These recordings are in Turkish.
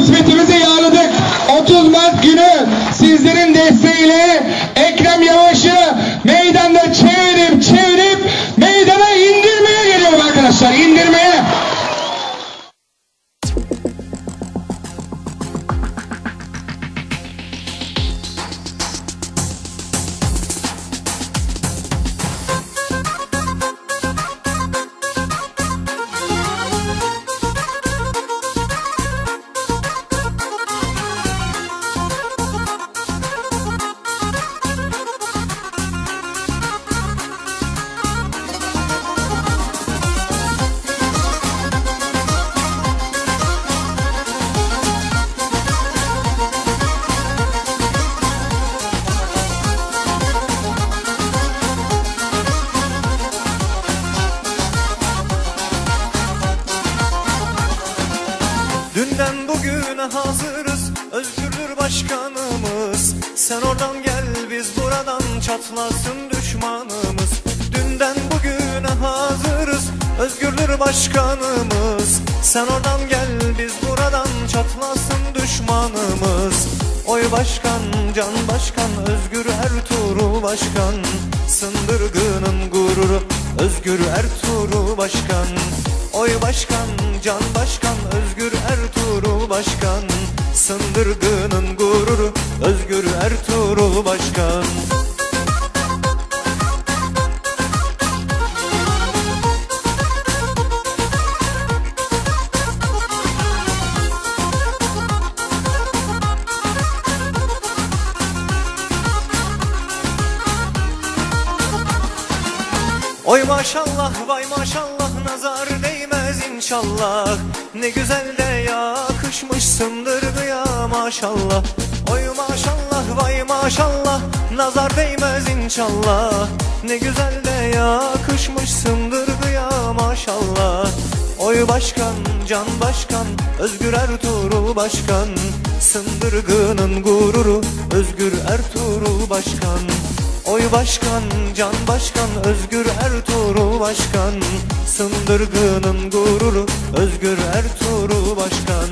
kısmetimizi yağladık. 30 Mart günü sizlerin desteğiyle Ekrem Yavaş'ı meydanda çevirip meydana indirmeye geliyorum arkadaşlar, indirmeye. Dünden bugüne hazırız, özgürdür başkanımız. Sen oradan gel, biz buradan çatlasın düşmanımız. Dünden bugüne hazırız, özgürdür başkanımız. Sen oradan gel, biz buradan çatlasın düşmanımız. Oy başkan, can başkan, Özgür Ertuğrul başkan. Sındırgının gururu, Özgür Ertuğrul başkan. Oy başkan, can başkan, Özgür Ertuğrul başkan. Sındırgının gururu, Özgür Ertuğrul başkan. Oy maşallah, vay maşallah, nazar değmez inşallah. Ne güzel de yakışmışsındır ya maşallah. Oy maşallah, vay maşallah, nazar değmez inşallah. Ne güzel de yakışmışsındır ya maşallah. Oy başkan, can başkan, Özgür Ertuğrul başkan. Sındırgının gururu, Özgür Ertuğrul başkan. Oy başkan, can başkan, Özgür Ertuğrul başkan. Sındırgının gururu, Özgür Ertuğrul başkan.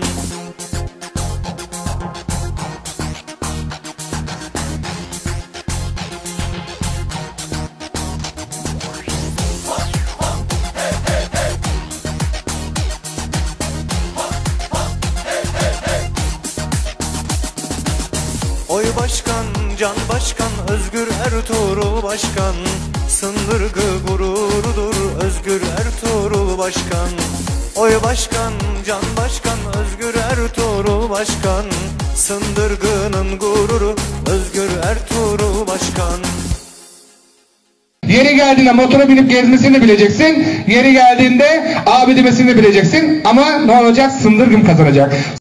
Oy başkan, can başkan, Özgür Ertuğrul başkan. Sındırgı gururudur, Özgür Ertuğrul başkan. Oy başkan, can başkan, Özgür Ertuğrul başkan. Sındırgının gururu, Özgür Ertuğrul başkan. Yeri geldiğinde motora binip gezmesini bileceksin. Yeri geldiğinde abi demesini bileceksin. Ama ne olacak? Sındırgım kazanacak.